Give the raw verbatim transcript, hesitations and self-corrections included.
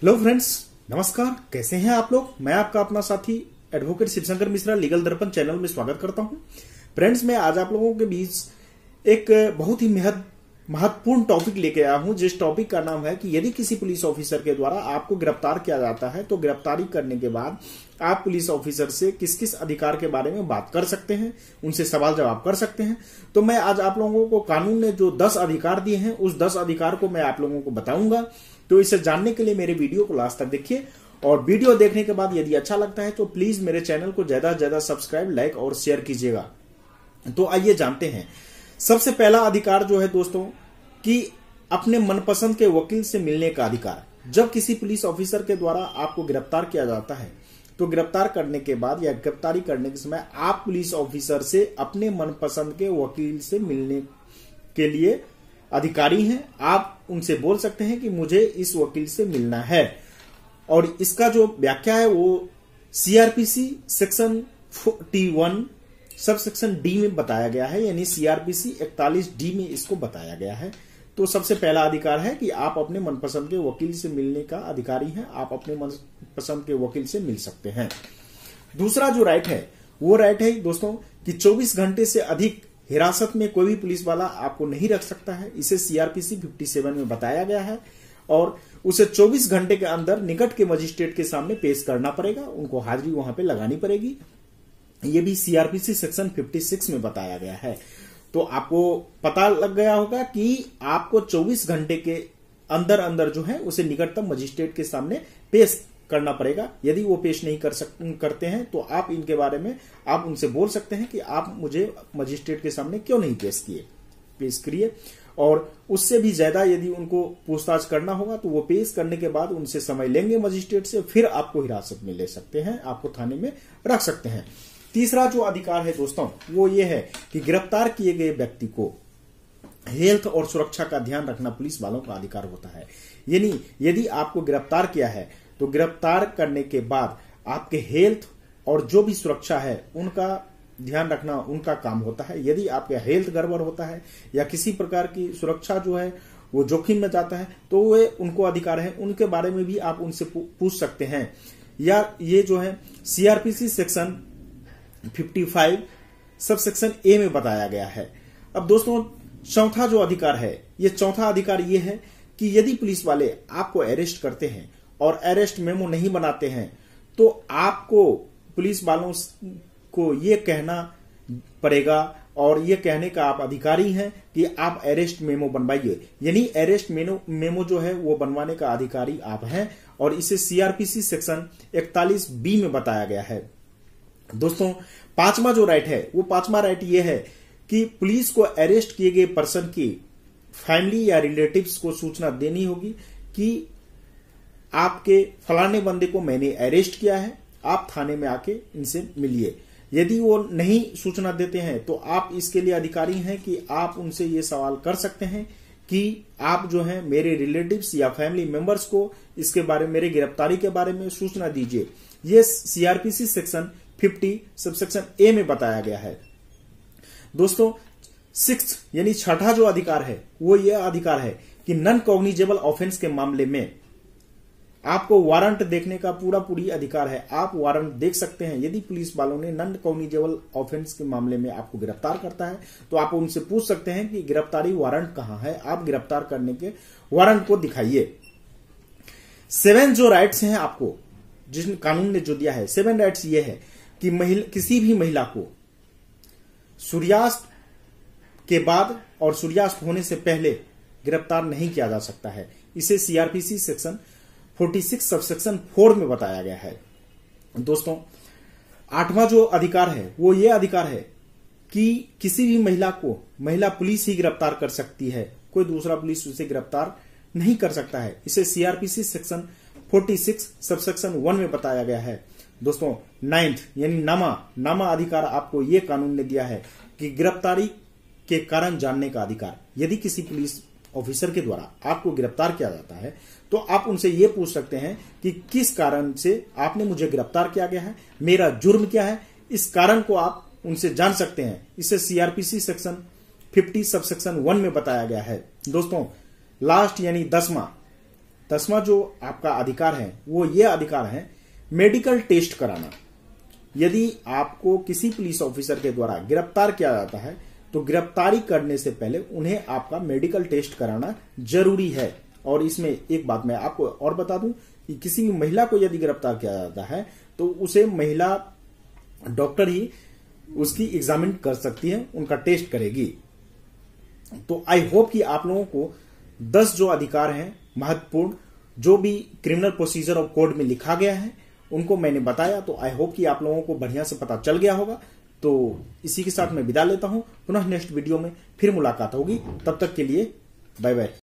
Hello friends, नमस्कार। कैसे हैं आप लोग। मैं आपका अपना साथी advocate Shivshankar Mishra legal Darpan channel में स्वागत करता हूं। फ्रेंड्स, मैं आज आप लोगों के बीच एक बहुत ही महत्वपूर्ण टॉपिक लेके आया हूं, जिस टॉपिक का नाम है कि यदि किसी पुलिस ऑफिसर के द्वारा आपको गिरफ्तार किया जाता है तो गिरफ्तारी करने के बाद आप पुलिस ऑफिसर से किस किस अधिकार के बारे में बात कर सकते हैं, उनसे सवाल जवाब कर सकते हैं। तो मैं आज आप लोगों को कानून ने जो दस अधिकार दिए हैं उस दस अधिकार को मैं आप लोगों को बताऊंगा। तो इसे जानने के लिए मेरे वीडियो को लास्ट तक देखिए, और वीडियो देखने के बाद यदि अच्छा लगता है तो प्लीज मेरे चैनल को ज्यादा से ज्यादा सब्सक्राइब, लाइक और शेयर कीजिएगा। तो आइए जानते हैं। सबसे पहला अधिकार जो है दोस्तों कि अपने मनपसंद के वकील से मिलने का अधिकार। जब किसी पुलिस ऑफिसर के द्वारा आपको गिरफ्तार किया जाता है तो गिरफ्तार करने के बाद या गिरफ्तारी करने के समय आप पुलिस ऑफिसर से अपने मनपसंद के वकील से मिलने के लिए अधिकारी हैं। आप उनसे बोल सकते हैं कि मुझे इस वकील से मिलना है, और इसका जो व्याख्या है वो सीआरपीसी सेक्शन इकतालीस सब सेक्शन डी में बताया गया है, यानी सीआरपीसी इकतालीस डी में इसको बताया गया है। तो सबसे पहला अधिकार है कि आप अपने मनपसंद के वकील से मिलने का अधिकारी हैं। आप अपने मनपसंद के वकील से मिल सकते हैं। दूसरा जो राइट है वो राइट है दोस्तों कि चौबीस घंटे से अधिक हिरासत में कोई भी पुलिस वाला आपको नहीं रख सकता है। इसे सीआरपीसी सत्तावन में बताया गया है, और उसे चौबीस घंटे के अंदर निकट के मजिस्ट्रेट के सामने पेश करना पड़ेगा, उनको हाजिरी वहां पे लगानी पड़ेगी। ये भी सीआरपीसी सेक्शन छप्पन में बताया गया है। तो आपको पता लग गया होगा कि आपको चौबीस घंटे के अंदर अंदर जो है उसे निकटतम मजिस्ट्रेट के सामने पेश करना पड़ेगा। यदि वो पेश नहीं कर सक करते हैं तो आप इनके बारे में आप उनसे बोल सकते हैं कि आप मुझे मजिस्ट्रेट के सामने क्यों नहीं पेश किए पेश करिए। और उससे भी ज्यादा यदि उनको पूछताछ करना होगा तो वो पेश करने के बाद उनसे समय लेंगे मजिस्ट्रेट से, फिर आपको हिरासत में ले सकते हैं, आपको थाने में रख सकते हैं। तीसरा जो अधिकार है दोस्तों वो ये है कि गिरफ्तार किए गए व्यक्ति को हेल्थ और सुरक्षा का ध्यान रखना पुलिस वालों का अधिकार होता है। यानी यदि आपको गिरफ्तार किया है तो गिरफ्तार करने के बाद आपके हेल्थ और जो भी सुरक्षा है उनका ध्यान रखना उनका काम होता है। यदि आपका हेल्थ गड़बड़ होता है या किसी प्रकार की सुरक्षा जो है वो जोखिम में जाता है तो वे उनको अधिकार है, उनके बारे में भी आप उनसे पूछ सकते हैं। या ये जो है सीआरपीसी सेक्शन पचपन सब सेक्शन ए में बताया गया है। अब दोस्तों चौथा जो अधिकार है, ये चौथा अधिकार ये है कि यदि पुलिस वाले आपको अरेस्ट करते हैं और अरेस्ट मेमो नहीं बनाते हैं तो आपको पुलिस वालों को ये कहना पड़ेगा, और ये कहने का आप अधिकारी हैं कि आप अरेस्ट मेमो बनवाइए। यानी अरेस्ट मेमो जो है वो बनवाने का अधिकारी आप हैं, और इसे सीआरपीसी सेक्शन इकतालीस बी में बताया गया है। दोस्तों पांचवा जो राइट है वो पांचवा राइट ये है कि पुलिस को अरेस्ट किए गए पर्सन की फैमिली या रिलेटिव्स को सूचना देनी होगी कि आपके फलाने बंदे को मैंने अरेस्ट किया है, आप थाने में आके इनसे मिलिए। यदि वो नहीं सूचना देते हैं तो आप इसके लिए अधिकारी हैं कि आप उनसे ये सवाल कर सकते हैं कि आप जो है मेरे रिलेटिव्स या फैमिली मेंबर्स को इसके बारे में, मेरे गिरफ्तारी के बारे में सूचना दीजिए। ये सीआरपीसी सेक्शन पचास सबसेक्शन ए में बताया गया है। दोस्तों सिक्स्थ यानी छठा जो अधिकार है वो यह अधिकार है कि नॉन कॉग्निजेबल ऑफेंस के मामले में आपको वारंट देखने का पूरा पूरी अधिकार है। आप वारंट देख सकते हैं। यदि पुलिस वालों ने नॉन कॉग्निजेबल ऑफेंस के मामले में आपको गिरफ्तार करता है तो आप उनसे पूछ सकते हैं कि गिरफ्तारी वारंट कहां है, आप गिरफ्तार करने के वारंट को दिखाइए। सेवन जो राइट्स हैं आपको जिस कानून ने जो दिया है, सेवन राइट्स ये है कि महिला किसी भी महिला को सूर्यास्त के बाद और सूर्यास्त होने से पहले गिरफ्तार नहीं किया जा सकता है। इसे सीआरपीसी सेक्शन छियालीस सबसेक्शन फोर में बताया गया है। दोस्तों आठवां जो अधिकार है वो ये अधिकार है कि किसी भी महिला को महिला पुलिस ही गिरफ्तार कर सकती है, कोई दूसरा पुलिस उसे गिरफ्तार नहीं कर सकता है। इसे सीआरपीसी सेक्शन छियालीस सबसेक्शन वन में बताया गया है। दोस्तों नाइन्थ यानी नामा नामा अधिकार आपको ये कानून ने दिया है कि गिरफ्तारी के कारण जानने का अधिकार। यदि किसी पुलिस ऑफिसर के द्वारा आपको गिरफ्तार किया जाता है तो आप उनसे ये पूछ सकते हैं कि किस कारण से आपने मुझे गिरफ्तार किया गया है, मेरा जुर्म क्या है, इस कारण को आप उनसे जान सकते हैं। इसे सीआरपीसी सेक्शन पचास सबसेक्शन वन में बताया गया है। दोस्तों लास्ट यानी दसवां दसवां जो आपका अधिकार है वो ये अधिकार है मेडिकल टेस्ट कराना। यदि आपको किसी पुलिस ऑफिसर के द्वारा गिरफ्तार किया जाता है तो गिरफ्तारी करने से पहले उन्हें आपका मेडिकल टेस्ट कराना जरूरी है। और इसमें एक बात मैं आपको और बता दूं कि किसी महिला को यदि गिरफ्तार किया जाता है तो उसे महिला डॉक्टर ही उसकी एग्जामिन कर सकती है, उनका टेस्ट करेगी। तो आई होप कि आप लोगों को दस जो अधिकार हैं महत्वपूर्ण, जो भी क्रिमिनल प्रोसीजर और कोड में लिखा गया है उनको मैंने बताया। तो आई होप कि आप लोगों को बढ़िया से पता चल गया होगा। तो इसी के साथ मैं विदा लेता हूं, पुनः नेक्स्ट वीडियो में फिर मुलाकात होगी। तब तक के लिए बाय बाय।